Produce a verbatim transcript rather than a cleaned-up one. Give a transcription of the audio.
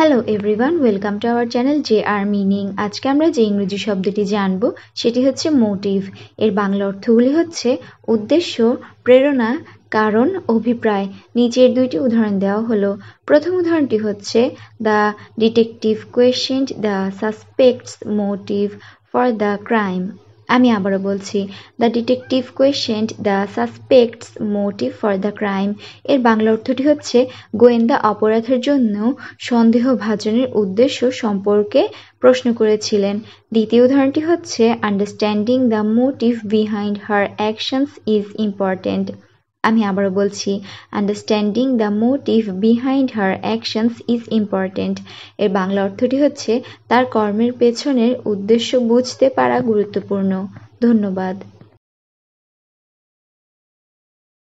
Hello everyone, welcome to our channel J R meaning. আজকে আমরা যে ইংরেজি শব্দটি জানব সেটি হচ্ছে মোটিভ। এর বাংলা অর্থগুলি হচ্ছে উদ্দেশ্য, প্রেরণা, কারণ, অভিপ্রায়। নিচের দুইটি উদাহরণ দেওয়া হলো। প্রথম উদাহরণটি হচ্ছে the detective questioned the suspect's motive for the crime. আমি আবারও বলছি, the detective questioned the suspect's motive for the crime. এর বাংলা অর্থটি হচ্ছে গোয়েন্দা অপরাধের জন্য সন্দেহভাজনের উদ্দেশ্য সম্পর্কে প্রশ্ন করেছিলেন। দ্বিতীয় উদাহরণটি হচ্ছে understanding the motive behind her actions is important. আমি আবারও বলছি, understanding the motive behind her actions is important. এর বাংলা অর্থটি হচ্ছে তার কর্মের পেছনের উদ্দেশ্য বুঝতে পারা গুরুত্বপূর্ণ। ধন্যবাদ।